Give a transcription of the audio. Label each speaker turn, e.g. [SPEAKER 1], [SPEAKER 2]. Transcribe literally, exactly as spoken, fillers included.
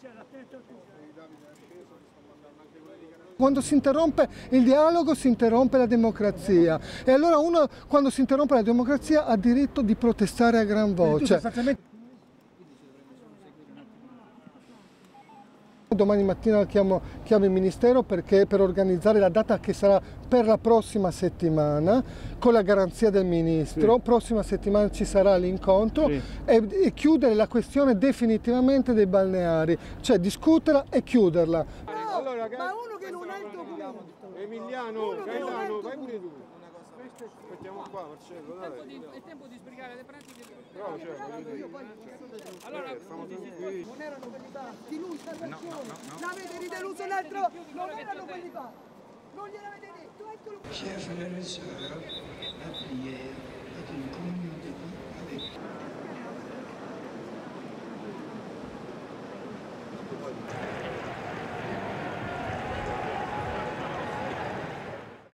[SPEAKER 1] Quando si interrompe il dialogo si interrompe la democrazia e allora uno quando si interrompe la democrazia ha diritto di protestare a gran voce. Domani mattina chiamo, chiamo il Ministero perché, per organizzare la data che sarà per la prossima settimana, con la garanzia del Ministro. Sì. Prossima settimana ci sarà l'incontro, sì. e, e chiudere la questione definitivamente dei balneari, cioè discuterla e chiuderla.
[SPEAKER 2] No, allora, ma uno che non ha il documento. Emiliano, Gaetano, vai pure tu. Aspettiamo qua, Marcello, dai.
[SPEAKER 3] È tempo di sbrigare le pratiche.
[SPEAKER 2] Però, cioè,
[SPEAKER 3] allora,
[SPEAKER 2] stiamo tutti qui.
[SPEAKER 4] Non erano quelli fatti, lui sta ragione. No, no, no. L'avete rideluso l'altro, non erano quelli fatti. Non gliel'avete detto, eccolo qui.